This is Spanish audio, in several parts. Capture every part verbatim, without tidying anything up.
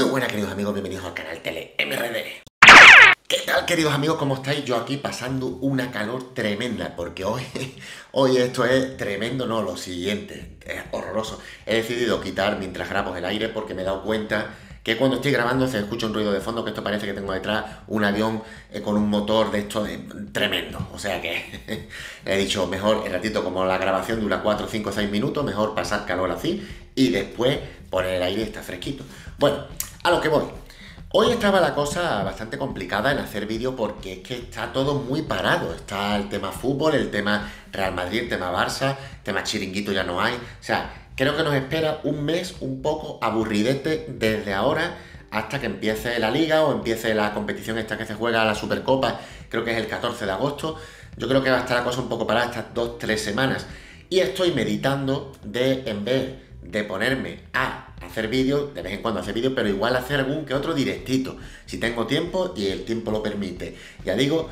buenas, queridos amigos, bienvenidos al canal Tele M R D. ¿Qué tal, queridos amigos? ¿Cómo estáis? Yo aquí pasando una calor tremenda, porque hoy, hoy esto es tremendo, no, lo siguiente, es horroroso. He decidido quitar mientras grabo el aire porque me he dado cuenta que cuando estoy grabando se escucha un ruido de fondo, que esto parece que tengo detrás un avión eh, con un motor de esto de, tremendo. O sea que he dicho, mejor el ratito, como la grabación dura cuatro, cinco, seis minutos, mejor pasar calor así y después poner el aire y está fresquito. Bueno, a lo que voy. Hoy estaba la cosa bastante complicada en hacer vídeo porque es que está todo muy parado. Está el tema fútbol, el tema Real Madrid, el tema Barça, el tema chiringuito ya no hay. O sea, creo que nos espera un mes un poco aburridete desde ahora hasta que empiece la Liga o empiece la competición esta que se juega, la Supercopa, creo que es el catorce de agosto. Yo creo que va a estar la cosa un poco parada estas dos, tres semanas. Y estoy meditando de, en vez de ponerme a hacer vídeos, de vez en cuando hacer vídeos, pero igual hacer algún que otro directito, si tengo tiempo y el tiempo lo permite. Ya digo,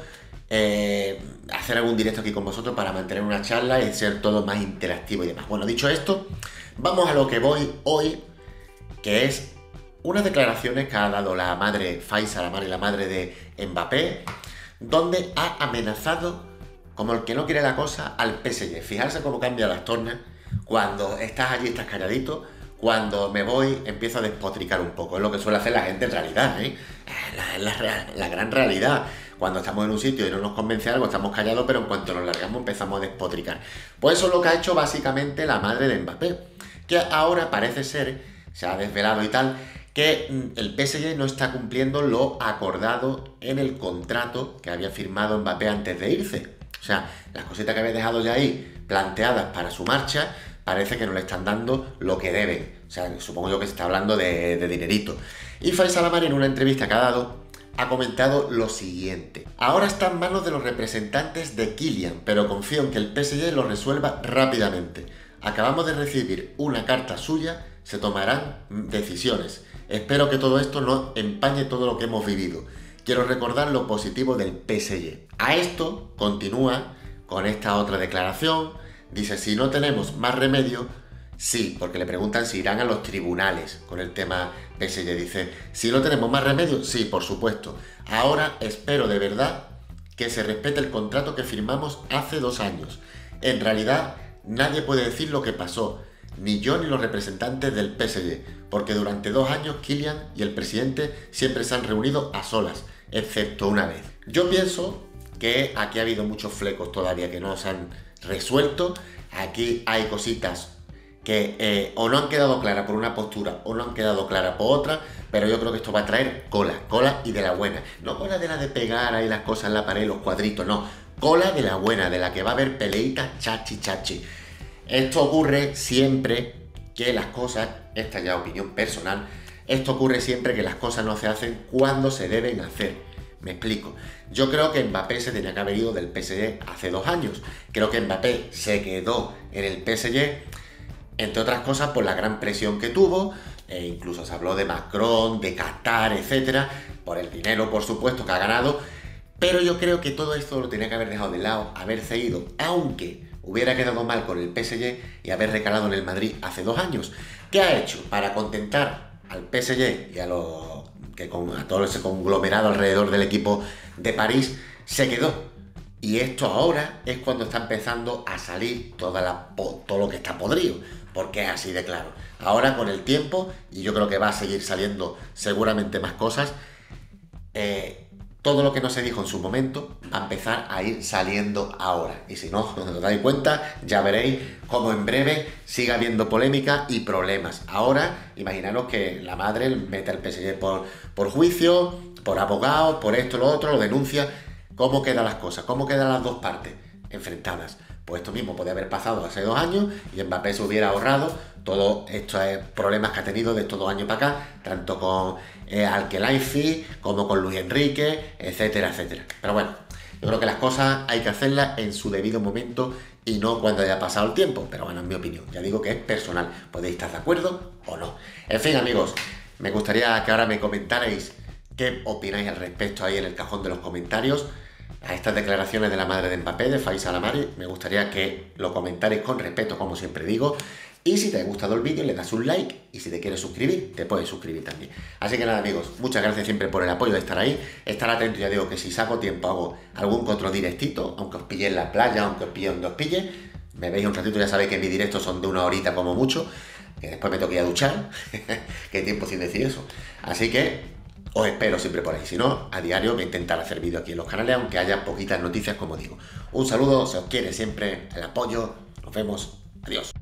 eh, hacer algún directo aquí con vosotros para mantener una charla y ser todo más interactivo y demás. Bueno, dicho esto, vamos a lo que voy hoy, que es unas declaraciones que ha dado la madre Faiza, la madre y la madre de Mbappé, donde ha amenazado, como el que no quiere la cosa, al P S G. Fijarse cómo cambia las tornas. Cuando estás allí estás calladito, cuando me voy empiezo a despotricar un poco. Es lo que suele hacer la gente en realidad, ¿eh? La, la, la gran realidad. Cuando estamos en un sitio y no nos convence algo, estamos callados, pero en cuanto nos largamos empezamos a despotricar. Pues eso es lo que ha hecho básicamente la madre de Mbappé, que ahora parece ser, se ha desvelado y tal, que el P S G no está cumpliendo lo acordado en el contrato que había firmado Mbappé antes de irse. O sea, las cositas que había dejado ya ahí planteadas para su marcha, parece que no le están dando lo que deben. O sea, supongo yo que se está hablando de, de dinerito. Y Faiza Lamari, en una entrevista que ha dado, ha comentado lo siguiente: ahora está en manos de los representantes de Kylian, pero confío en que el P S G lo resuelva rápidamente. Acabamos de recibir una carta suya, se tomarán decisiones. Espero que todo esto no empañe todo lo que hemos vivido. Quiero recordar lo positivo del P S G. A esto continúa con esta otra declaración. Dice, si no tenemos más remedio, sí, porque le preguntan si irán a los tribunales con el tema P S G. Dice, si no tenemos más remedio, sí, por supuesto. Ahora espero de verdad que se respete el contrato que firmamos hace dos años. En realidad, nadie puede decir lo que pasó, ni yo ni los representantes del P S G, porque durante dos años Kylian y el presidente siempre se han reunido a solas, excepto una vez. Yo pienso que aquí ha habido muchos flecos todavía que no se han resuelto. Aquí hay cositas que eh, o no han quedado claras por una postura o no han quedado claras por otra, pero yo creo que esto va a traer cola, cola y de la buena. No cola de la de pegar ahí las cosas en la pared, los cuadritos, no. Cola de la buena, de la que va a haber peleitas chachi chachi. Esto ocurre siempre que las cosas, esta ya es opinión personal, esto ocurre siempre que las cosas no se hacen cuando se deben hacer. Me explico. Yo creo que Mbappé se tenía que haber ido del P S G hace dos años. Creo que Mbappé se quedó en el P S G, entre otras cosas, por la gran presión que tuvo. E incluso se habló de Macron, de Qatar, etcétera, por el dinero, por supuesto, que ha ganado. Pero yo creo que todo esto lo tenía que haber dejado de lado, haberse ido, aunque hubiera quedado mal con el P S G, y haber recalado en el Madrid hace dos años. ¿Qué ha hecho? Para contentar al P S G y a los que con a todo ese conglomerado alrededor del equipo de París, se quedó. Y esto ahora es cuando está empezando a salir toda la, todo lo que está podrido, porque es así de claro. Ahora, con el tiempo, y yo creo que va a seguir saliendo seguramente más cosas, eh, todo lo que no se dijo en su momento va a empezar a ir saliendo ahora. Y si no os dais cuenta, ya veréis cómo en breve siga habiendo polémica y problemas. Ahora, imaginaros que la madre mete al P S G por, por juicio, por abogados, por esto, lo otro, lo denuncia. ¿Cómo quedan las cosas? ¿Cómo quedan las dos partes enfrentadas? Pues esto mismo puede haber pasado hace dos años y Mbappé se hubiera ahorrado todos estos problemas que ha tenido de estos dos años para acá, tanto con eh, Al-Khelaifi como con Luis Enrique, etcétera, etcétera. Pero bueno, yo creo que las cosas hay que hacerlas en su debido momento y no cuando haya pasado el tiempo. Pero bueno, en mi opinión, ya digo que es personal. Podéis estar de acuerdo o no. En fin, amigos, me gustaría que ahora me comentarais qué opináis al respecto ahí en el cajón de los comentarios a estas declaraciones de la madre de Mbappé, de Faiza Lamari. Me gustaría que lo comentarais con respeto, como siempre digo. Y si te ha gustado el vídeo, le das un like, y si te quieres suscribir, te puedes suscribir también. Así que nada, amigos, muchas gracias siempre por el apoyo de estar ahí, estar atento. Ya digo que si saco tiempo hago algún que otro directito, aunque os pille en la playa, aunque os pille donde os pille, me veis un ratito. Ya sabéis que mis directos son de una horita como mucho, que después me toqué a duchar, que tiempo sin decir eso. Así que os espero siempre por ahí. Si no, a diario voy a intentar hacer vídeos aquí en los canales, aunque haya poquitas noticias, como digo. Un saludo, se os quiere siempre, el apoyo. Nos vemos. Adiós.